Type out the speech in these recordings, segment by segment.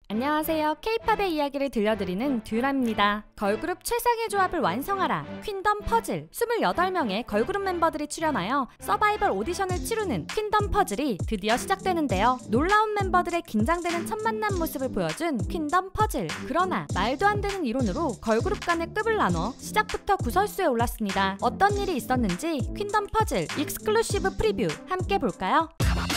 안녕하세요. K-팝의 이야기를 들려드리는 듀라입니다. 걸그룹 최상의 조합을 완성하라! 퀸덤 퍼즐! 28명의 걸그룹 멤버들이 출연하여 서바이벌 오디션을 치르는 퀸덤 퍼즐이 드디어 시작되는데요. 놀라운 멤버들의 긴장되는 첫 만남 모습을 보여준 퀸덤 퍼즐. 그러나 말도 안 되는 이론으로 걸그룹 간의 급을 나눠 시작부터 구설수에 올랐습니다. 어떤 일이 있었는지 퀸덤 퍼즐 익스클루시브 프리뷰 함께 볼까요?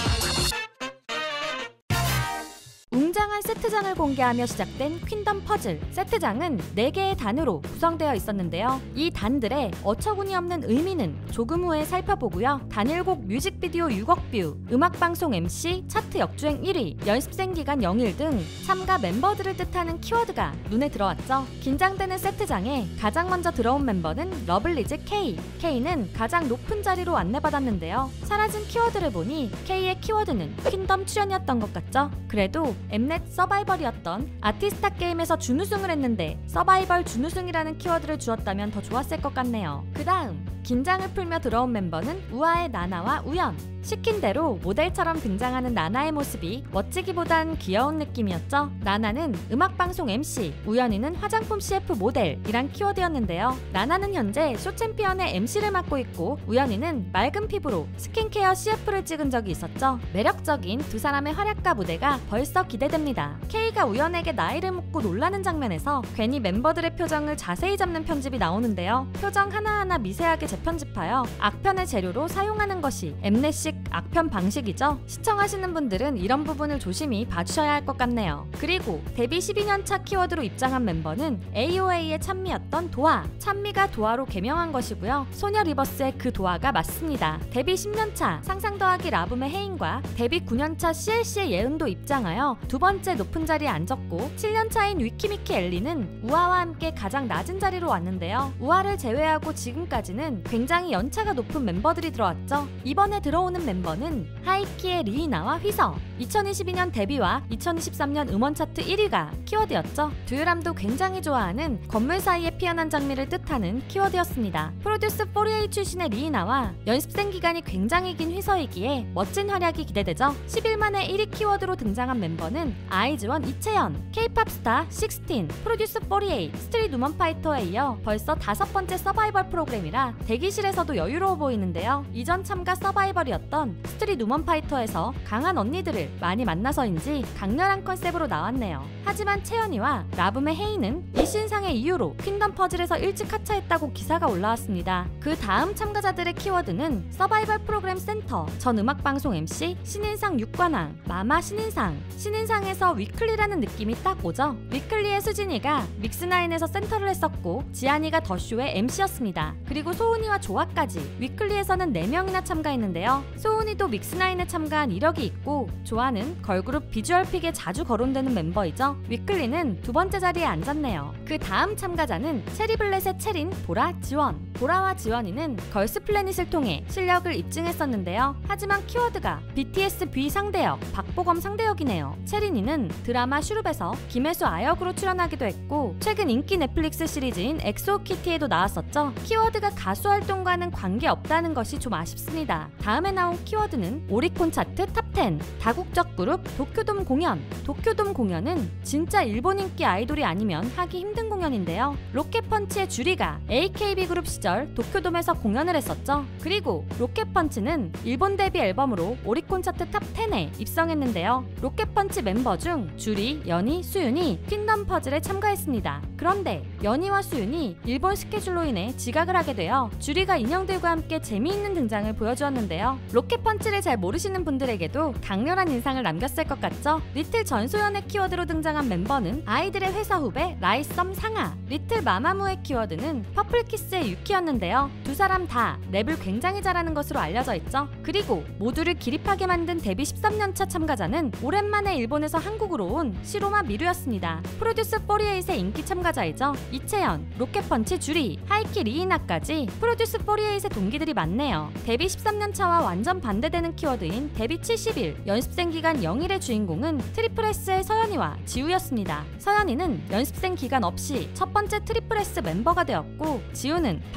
웅장한 세트장을 공개하며 시작된 퀸덤 퍼즐. 세트장은 4개의 단으로 구성되어 있었는데요. 이 단들의 어처구니없는 의미는 조금 후에 살펴보고요. 단일곡 뮤직비디오 6억 뷰, 음악방송 MC, 차트 역주행 1위, 연습생 기간 0일 등 참가 멤버들을 뜻하는 키워드가 눈에 들어왔죠. 긴장되는 세트장에 가장 먼저 들어온 멤버는 러블리즈 K. K는 가장 높은 자리로 안내받았는데요. 사라진 키워드를 보니 K의 키워드는 퀸덤 출연이었던 것 같죠? 그래도 엠넷 서바이벌이었던 아티스타 게임에서 준우승을 했는데 서바이벌 준우승이라는 키워드를 주었다면 더 좋았을 것 같네요. 그 다음 긴장을 풀며 들어온 멤버는 우아의 나나와 우연. 시킨 대로 모델처럼 등장하는 나나의 모습이 멋지기보단 귀여운 느낌이었죠. 나나는 음악방송 MC, 우연이는 화장품 CF 모델이란 키워드였는데요. 나나는 현재 쇼챔피언의 MC를 맡고 있고 우연이는 맑은 피부로 스킨케어 CF를 찍은 적이 있었죠. 매력적인 두 사람의 활약과 무대가 벌써 기대됩니다. K가 우연에게 나이를 묻고 놀라는 장면에서 괜히 멤버들의 표정을 자세히 잡는 편집이 나오는데요. 표정 하나하나 미세하게 재편집하여 악편을 재료로 사용하는 것이 엠넷식 악편 방식이죠. 시청하시는 분들은 이런 부분을 조심히 봐주셔야 할 것 같네요. 그리고 데뷔 12년차 키워드로 입장한 멤버는 AOA의 찬미였던 도아. 찬미가 도아로 개명한 것이고요. 소녀 리버스의 그 도아가 맞습니다. 데뷔 10년차 상상 더하기 라붐의 혜인과 데뷔 9년차 CLC의 예은도 입장하여 두 번째 높은 자리에 앉았고 7년차인 위키미키 엘리는 우아와 함께 가장 낮은 자리로 왔는데요. 우아를 제외하고 지금까지는 굉장히 연차가 높은 멤버들이 들어왔죠. 이번에 들어오는 멤버는 하이키의 리이나와 휘서. 2022년 데뷔와 2023년 음원 차트 1위가 키워드였죠. 듀유람도 굉장히 좋아하는 건물 사이에 피어난 장미를 뜻하는 키워드였습니다. 프로듀스 48 출신의 리이나와 연습생 기간이 굉장히 긴 휘서이기에 멋진 활약이 기대되죠. 10일 만에 1위 키워드로 등장한 멤버는 아이즈원 이채연, K-팝 스타 16, 프로듀스 48, 스트릿 우먼 파이터에 이어 벌써 5번째 서바이벌 프로그램이라 대기실에서도 여유로워 보이는데요. 이전 참가 서바이벌이었던 스트릿 우먼 파이터에서 강한 언니들을 많이 만나서인지 강렬한 컨셉으로 나왔네요. 하지만 채연이와 라붐의 혜인은 일신상의 이유로 퀸덤 퍼즐에서 일찍 하차했다고 기사가 올라왔습니다. 그 다음 참가자들의 키워드는 서바이벌 프로그램 센터, 전 음악방송 MC, 신인상 6관왕, 마마 신인상. 신인상에서 위클리라는 느낌이 딱 오죠. 위클리의 수진이가 믹스나인에서 센터를 했었고 지안이가 더쇼의 MC였습니다. 그리고 소은이와 조아까지 위클리에서는 4명이나 참가했는데요. 소은이도 믹스나인에 참가한 이력이 있고 조아는 걸그룹 비주얼픽에 자주 거론되는 멤버이죠. 위클리는 두 번째 자리에 앉았네요. 그 다음 참가자는 체리블렛의 체린, 보라, 지원. 보라와 지원이는 걸스플래닛을 통해 실력을 입증했었는데요. 하지만 키워드가 BTS B 상대역, 박보검 상대역이네요. 체린이는 드라마 슈룹에서 김혜수 아역으로 출연하기도 했고 최근 인기 넷플릭스 시리즈인 엑소키티에도 나왔었죠. 키워드가 가수 활동과는 관계없다는 것이 좀 아쉽습니다. 다음에 나온 키워드는 오리콘 차트 탑10, 다국적 그룹 도쿄돔 공연. 도쿄돔 공연은 진짜 일본 인기 아이돌이 아니면 하기 힘든 공연인데요. 로켓펀치의 주리가 AKB 그룹 시절 도쿄돔에서 공연을 했었죠. 그리고 로켓펀치는 일본 데뷔 앨범으로 오리콘 차트 탑10에 입성했는데요. 로켓펀치 멤버 중 주리, 연희, 수윤이 퀸덤 퍼즐에 참가했습니다. 그런데 연희와 수윤이 일본 스케줄로 인해 지각을 하게 되어 주리가 인형들과 함께 재미있는 등장을 보여주었는데요. 로켓펀치를 잘 모르시는 분들에게도 강렬한 인상을 남겼을 것 같죠? 리틀 전소연의 키워드로 등장한 멤버는 아이들의 회사 후배 라이썸 상아. 리틀 마마무의 키워드는 퍼플키스의 유키였는데요. 두 사람 다 랩을 굉장히 잘하는 것으로 알려져 있죠. 그리고 모두를 기립하게 만든 데뷔 13년차 참가자는 오랜만에 일본에서 한국으로 온 시로마 미루였습니다. 프로듀스 48의 인기 참가자이죠. 이채연, 로켓펀치 주리, 하이키 리이나까지 프로듀스 48의 동기들이 많네요. 데뷔 13년차와 완전 반대되는 키워드인 데뷔 70일, 연습생 기간 0일의 주인공은 트리플 S의 서연이와 지우였습니다. 서연이는 연습생 기간 없이 첫 번째 트리플 S 멤버가 되었고 지우는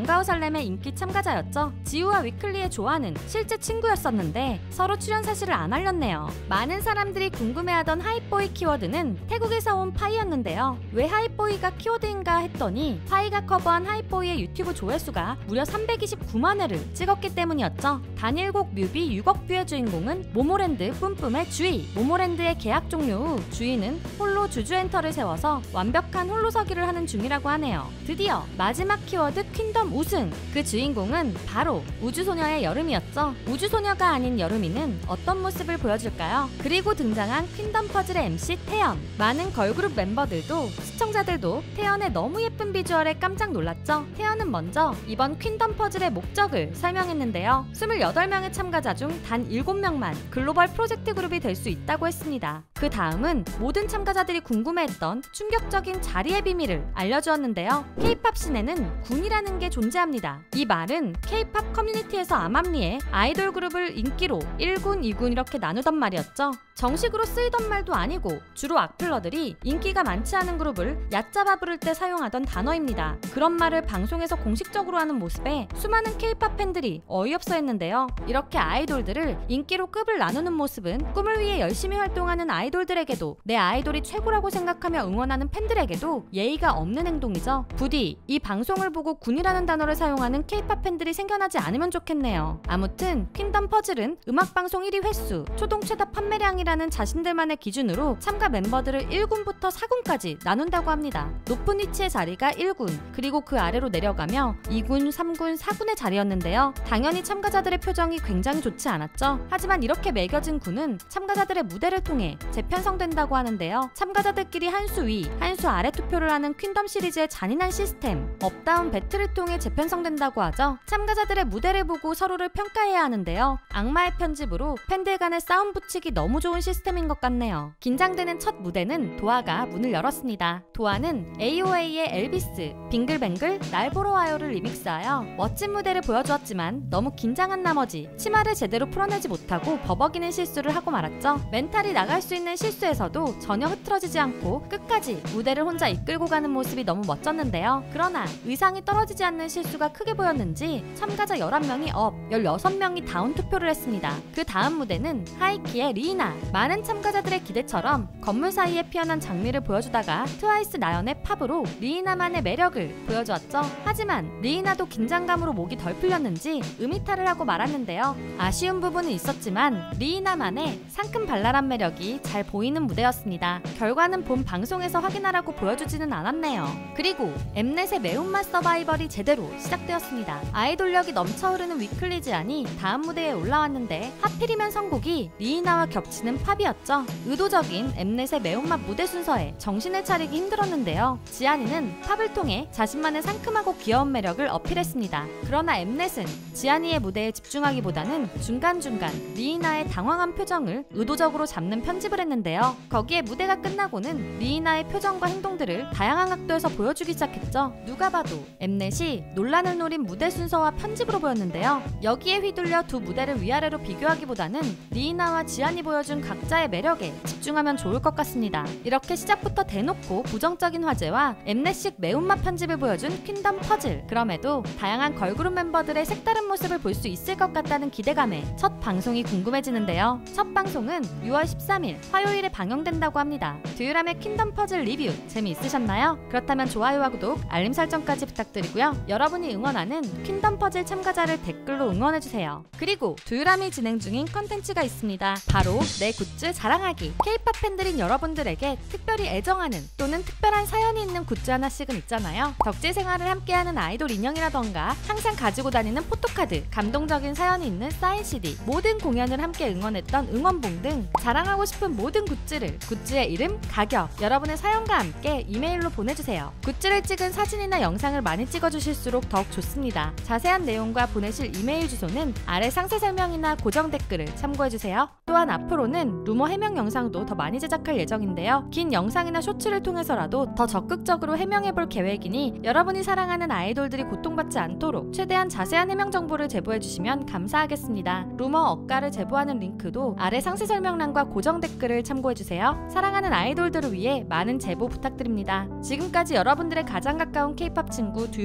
방과후 살렘의 인기 참가자였죠. 지우와 위클리의 조아는 실제 친구였었는데 서로 출연 사실을 안 알렸네요. 많은 사람들이 궁금해하던 하이보이 키워드는 태국에서 온 파이였는데요. 왜 하이보이가 키워드인가 했더니 파이가 커버한 하이보이의 유튜브 조회수가 무려 329만 회를 찍었기 때문이었죠. 단일곡 뮤비 6억 뷰의 주인공은 모모랜드 뿜뿜의 주희. 모모랜드의 계약 종료 후 주희는 홀로 주주엔터를 세워서 완벽한 홀로서기를 하는 중이라고 하네요. 드디어 마지막 키워드 퀸덤 우승. 그 주인공은 바로 우주소녀의 여름이었죠. 우주소녀가 아닌 여름이는 어떤 모습을 보여줄까요? 그리고 등장한 퀸덤 퍼즐의 MC 태연. 많은 걸그룹 멤버들도 시청자들도 태연의 너무 예쁜 비주얼에 깜짝 놀랐죠. 태연은 먼저 이번 퀸덤 퍼즐의 목적을 설명했는데요. 28명의 참가자 중 단 7명만 글로벌 프로젝트 그룹이 될 수 있다고 했습니다. 그 다음은 모든 참가자들이 궁금해했던 충격적인 자리의 비밀을 알려주었는데요. K-팝 씬에는 군이라는 게 존재합니다. 이 말은 K-팝 커뮤니티에서 암암리에 아이돌 그룹을 인기로 1군, 2군 이렇게 나누던 말이었죠. 정식으로 쓰이던 말도 아니고 주로 악플러들이 인기가 많지 않은 그룹을 얕잡아 부를 때 사용하던 단어입니다. 그런 말을 방송에서 공식적으로 하는 모습에 수많은 K-팝 팬들이 어이없어 했는데요. 이렇게 아이돌들을 인기로 급을 나누는 모습은 꿈을 위해 열심히 활동하는 아이돌들에게도 내 아이돌이 최고라고 생각하며 응원하는 팬들에게도 예의가 없는 행동이죠. 부디 이 방송을 보고 군이라는 단어를 사용하는 K-팝 팬들이 생겨나지 않으면 좋겠네요. 아무튼 퀸덤 퍼즐은 음악방송 1위 횟수, 초동 최다 판매량이라는 자신들만의 기준으로 참가 멤버들을 1군부터 4군까지 나눈다고 합니다. 높은 위치의 자리가 1군, 그리고 그 아래로 내려가며 2군, 3군, 4군의 자리였는데요. 당연히 참가자들의 표정이 굉장히 좋지 않았죠. 하지만 이렇게 매겨진 군은 참가자들의 무대를 통해 재편성된다고 하는데요. 참가자들끼리 한 수 위, 한 수 아래 투표를 하는 퀸덤 시리즈의 잔인한 시스템, 업다운 배틀을 통해 재편성된다고 하죠. 참가자들의 무대를 보고 서로를 평가해야 하는데요. 악마의 편집으로 팬들 간의 싸움 붙이기 너무 좋은 시스템인 것 같네요. 긴장되는 첫 무대는 도아가 문을 열었습니다. 도아는 AOA의 엘비스, 빙글뱅글, 날 보러 와요를 리믹스하여 멋진 무대를 보여주었지만 너무 긴장한 나머지 치마를 제대로 풀어내지 못하고 버벅이는 실수를 하고 말았죠. 멘탈이 나갈 수 있는 실수에서도 전혀 흐트러지지 않고 끝까지 무대를 혼자 이끌고 가는 모습이 너무 멋졌는데요. 그러나 의상이 떨어지지 않는 실수가 크게 보였는지 참가자 11명이 업, 16명이 다운 투표를 했습니다. 그 다음 무대는 하이키의 리이나. 많은 참가자들의 기대처럼 건물 사이에 피어난 장미를 보여주다가 트와이스 나연의 팝으로 리이나만의 매력을 보여주었죠. 하지만 리이나도 긴장감으로 목이 덜 풀렸는지 음이탈을 하고 말았는데요. 아쉬운 부분은 있었지만 리이나만의 상큼 발랄한 매력이 잘 보이는 무대였습니다. 결과는 본 방송에서 확인하라고 보여주지는 않았네요. 그리고 엠넷의 매운맛 서바이벌이 제대로 시작되었습니다. 아이돌력이 넘쳐흐르는 위클리 지안이 다음 무대에 올라왔는데 하필이면 선곡이 리이나와 겹치는 팝이었죠. 의도적인 엠넷의 매운맛 무대 순서에 정신을 차리기 힘들었는데요. 지안이는 팝을 통해 자신만의 상큼하고 귀여운 매력을 어필했습니다. 그러나 엠넷은 지안이의 무대에 집중하기보다는 중간중간 리이나의 당황한 표정을 의도적으로 잡는 편집을 했는데요. 거기에 무대가 끝나고는 리이나의 표정과 행동들을 다양한 각도에서 보여주기 시작했죠. 누가 봐도 엠넷이 논란을 노린 무대 순서와 편집으로 보였는데요. 여기에 휘둘려 두 무대를 위아래로 비교하기보다는 리이나와 지안이 보여준 각자의 매력에 집중하면 좋을 것 같습니다. 이렇게 시작부터 대놓고 부정적인 화제와 엠넷식 매운맛 편집을 보여준 퀸덤 퍼즐. 그럼에도 다양한 걸그룹 멤버들의 색다른 모습을 볼 수 있을 것 같다는 기대감에 첫 방송이 궁금해지는데요. 첫 방송은 6월 13일 화요일에 방영된다고 합니다. 듀유람의 퀸덤 퍼즐 리뷰 재미있으셨나요? 그렇다면 좋아요와 구독, 알림 설정까지 부탁드리고요. 여러분이 응원하는 퀸덤 퍼즐 참가자를 댓글로 응원해주세요. 그리고 듀유람이 진행 중인 컨텐츠가 있습니다. 바로 내 굿즈 자랑하기. K-팝 팬들인 여러분들에게 특별히 애정하는 또는 특별한 사연이 있는 굿즈 하나씩은 있잖아요. 덕질 생활을 함께하는 아이돌 인형이라던가 항상 가지고 다니는 포토카드, 감동적인 사연이 있는 사인 CD, 모든 공연을 함께 응원했던 응원봉 등 자랑하고 싶은 모든 굿즈를 굿즈의 이름, 가격, 여러분의 사연과 함께 이메일로 보내주세요. 굿즈를 찍은 사진이나 영상을 많이 찍어주실수록 더욱 좋습니다. 자세한 내용과 보내실 이메일 주소는 아래 상세 설명이나 고정 댓글을 참고해주세요. 또한 앞으로는 루머 해명 영상도 더 많이 제작할 예정인데요. 긴 영상이나 쇼츠를 통해서라도 더 적극적으로 해명해볼 계획이니 여러분이 사랑하는 아이돌들이 고통받지 않도록 최대한 자세한 해명 정보를 제보해주시면 감사하겠습니다. 루머 억가를 제보하는 링크도 아래 상세 설명란과 고정 댓글을 참고해주세요. 사랑하는 아이돌들을 위해 많은 제보 부탁드립니다. 지금까지 여러분들의 가장 가까운 K-팝 친구 듀유람이었습니다.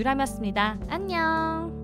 하겠습니다. 안녕!